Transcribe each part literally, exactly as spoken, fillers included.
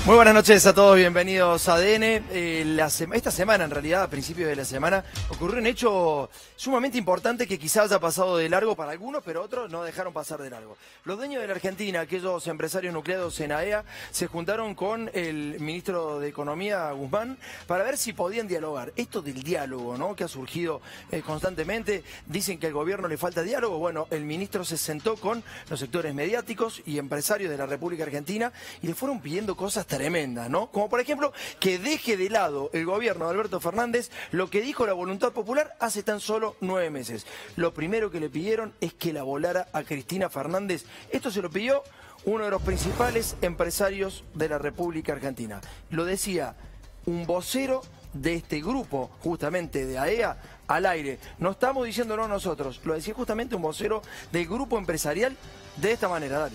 Muy buenas noches a todos, bienvenidos a A D N. Eh, la sema, esta semana, en realidad, a principios de la semana, ocurrió un hecho sumamente importante que quizás haya pasado de largo para algunos, pero otros no dejaron pasar de largo. Los dueños de la Argentina, aquellos empresarios nucleados en A E A, se juntaron con el ministro de Economía, Guzmán, para ver si podían dialogar. Esto del diálogo, ¿no?, que ha surgido eh, constantemente. Dicen que al gobierno le falta diálogo. Bueno, el ministro se sentó con los sectores mediáticos y empresarios de la República Argentina y le fueron pidiendo cosas tremenda, ¿no? Como por ejemplo, que deje de lado el gobierno de Alberto Fernández lo que dijo la voluntad popular hace tan solo nueve meses. Lo primero que le pidieron es que la volara a Cristina Fernández. Esto se lo pidió uno de los principales empresarios de la República Argentina. Lo decía un vocero de este grupo, justamente de A E A, al aire. No estamos diciéndolo nosotros, lo decía justamente un vocero del grupo empresarial de esta manera. Dale.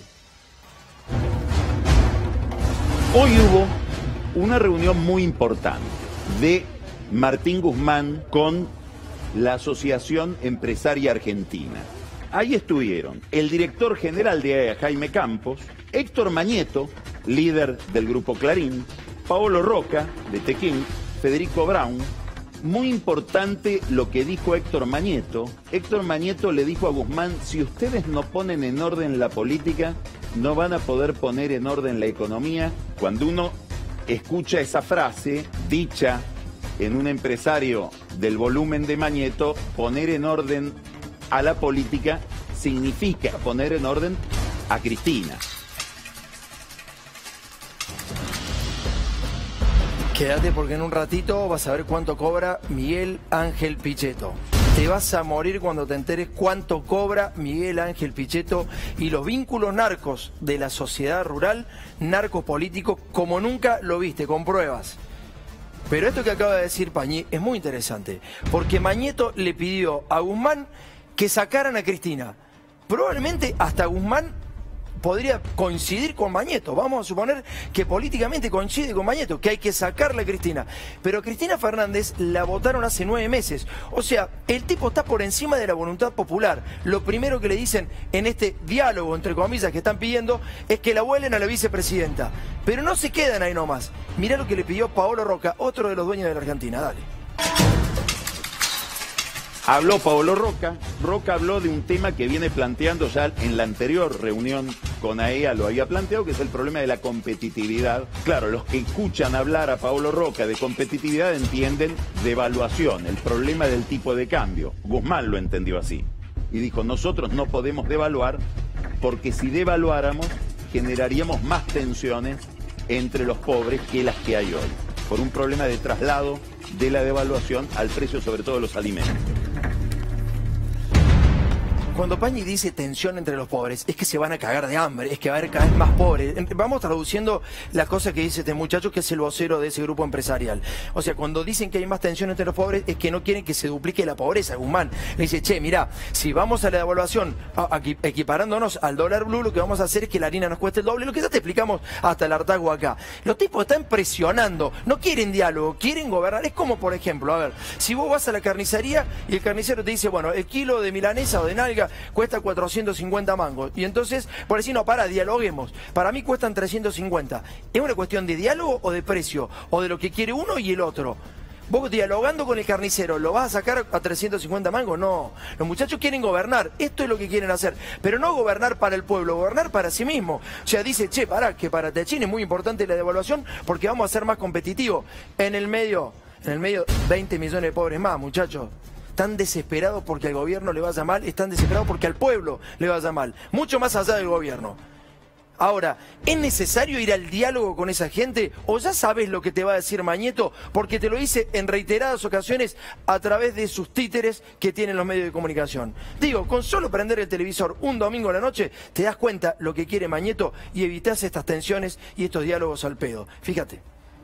Hoy hubo una reunión muy importante de Martín Guzmán con la Asociación Empresaria Argentina. Ahí estuvieron el director general de A E A, Jaime Campos, Héctor Mañeto, líder del Grupo Clarín, Paolo Roca, de Tequín, Federico Braun. Muy importante lo que dijo Héctor Mañeto. Héctor Mañeto le dijo a Guzmán: si ustedes no ponen en orden la política, no van a poder poner en orden la economía. Cuando uno escucha esa frase dicha en un empresario del volumen de Mañeto, poner en orden a la política significa poner en orden a Cristina. Quédate porque en un ratito vas a ver cuánto cobra Miguel Ángel Pichetto. Te vas a morir cuando te enteres cuánto cobra Miguel Ángel Pichetto y los vínculos narcos de la sociedad rural, narcos políticos, como nunca lo viste, con pruebas. Pero esto que acaba de decir Pañi es muy interesante, porque Mañeto le pidió a Guzmán que sacaran a Cristina. Probablemente hasta Guzmán podría coincidir con Mañeto. Vamos a suponer que políticamente coincide con Mañeto, que hay que sacarle a Cristina. Pero a Cristina Fernández la votaron hace nueve meses. O sea, el tipo está por encima de la voluntad popular. Lo primero que le dicen en este diálogo, entre comillas, que están pidiendo, es que la vuelen a la vicepresidenta. Pero no se quedan ahí nomás. Mirá lo que le pidió Paolo Roca, otro de los dueños de la Argentina. Dale. Habló Paolo Roca. Roca habló de un tema que viene planteando ya en la anterior reunión con A E A, lo había planteado, que es el problema de la competitividad. Claro, los que escuchan hablar a Paolo Roca de competitividad entienden devaluación, el problema del tipo de cambio. Guzmán lo entendió así y dijo: nosotros no podemos devaluar porque si devaluáramos generaríamos más tensiones entre los pobres que las que hay hoy, por un problema de traslado de la devaluación al precio, sobre todo de los alimentos. Cuando Pañi dice tensión entre los pobres, es que se van a cagar de hambre, es que va a haber cada vez más pobres. Vamos traduciendo las cosas que dice este muchacho, que es el vocero de ese grupo empresarial. O sea, cuando dicen que hay más tensión entre los pobres, es que no quieren que se duplique la pobreza. Guzmán le dice: che, mirá, si vamos a la devaluación, a, a, equiparándonos al dólar blue, lo que vamos a hacer es que la harina nos cueste el doble, lo que ya te explicamos hasta el hartazgo acá. Los tipos están presionando, no quieren diálogo, quieren gobernar. Es como, por ejemplo, a ver, si vos vas a la carnicería y el carnicero te dice: bueno, el kilo de milanesa o de nalga cuesta cuatrocientos cincuenta mangos. Y entonces, por decir, no, para, dialoguemos. Para mí cuestan trescientos cincuenta. ¿Es una cuestión de diálogo o de precio? ¿O de lo que quiere uno y el otro? Vos dialogando con el carnicero, ¿lo vas a sacar a trescientos cincuenta mangos? No. Los muchachos quieren gobernar. Esto es lo que quieren hacer. Pero no gobernar para el pueblo, gobernar para sí mismo. O sea, dice: che, pará, que para Techín es muy importante la devaluación porque vamos a ser más competitivos. En el medio, en el medio, veinte millones de pobres más, muchachos. Están desesperados porque al gobierno le vaya mal, están desesperados porque al pueblo le vaya mal, mucho más allá del gobierno. Ahora, ¿es necesario ir al diálogo con esa gente? ¿O ya sabes lo que te va a decir Mañeto? Porque te lo dice en reiteradas ocasiones a través de sus títeres que tienen los medios de comunicación. Digo, con solo prender el televisor un domingo a la noche, te das cuenta lo que quiere Mañeto y evitás estas tensiones y estos diálogos al pedo. Fíjate.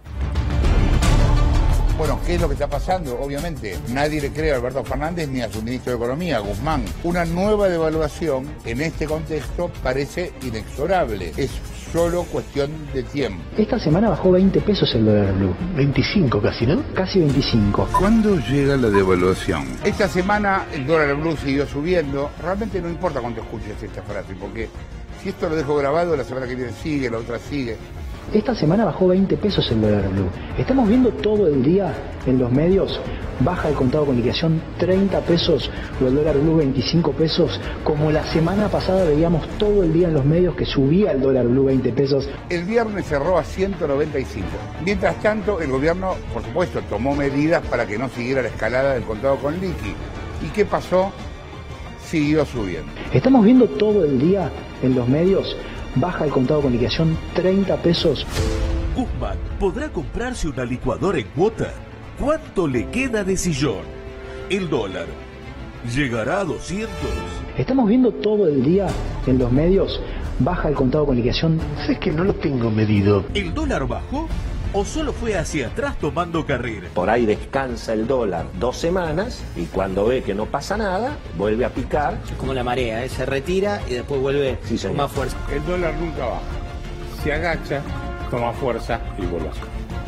Bueno, ¿qué es lo que está pasando? Obviamente, nadie le cree a Alberto Fernández ni a su ministro de Economía, Guzmán. Una nueva devaluación en este contexto parece inexorable. Es solo cuestión de tiempo. Esta semana bajó veinte pesos el dólar blue. veinticinco casi, ¿no? Casi veinticinco. ¿Cuándo llega la devaluación? Esta semana el dólar blue siguió subiendo. Realmente no importa cuánto escuches esta frase, porque si esto lo dejo grabado, la semana que viene sigue, la otra sigue. Esta semana bajó veinte pesos el dólar blue. Estamos viendo todo el día en los medios, baja el contado con liquidación treinta pesos o el dólar blue veinticinco pesos, como la semana pasada veíamos todo el día en los medios que subía el dólar blue veinte pesos. El viernes cerró a ciento noventa y cinco. Mientras tanto, el gobierno, por supuesto, tomó medidas para que no siguiera la escalada del contado con liqui. ¿Y qué pasó? Siguió subiendo. Estamos viendo todo el día en los medios, baja el contado con liquidación treinta pesos. Guzmán podrá comprarse una licuadora en cuota. ¿Cuánto le queda de sillón? El dólar llegará a doscientos. Estamos viendo todo el día en los medios, baja el contado con liquidación. Es que no lo tengo medido. ¿El dólar bajó o solo fue hacia atrás tomando carrera? Por ahí descansa el dólar dos semanas y cuando ve que no pasa nada, vuelve a picar. Es como la marea, ¿eh? Se retira y después vuelve Sí, con más fuerza. El dólar nunca baja. Se agacha, toma fuerza y vuelve a subir.